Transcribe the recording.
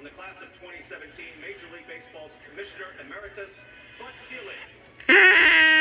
from the class of 2017 Major League Baseball's Commissioner Emeritus, Bud Selig.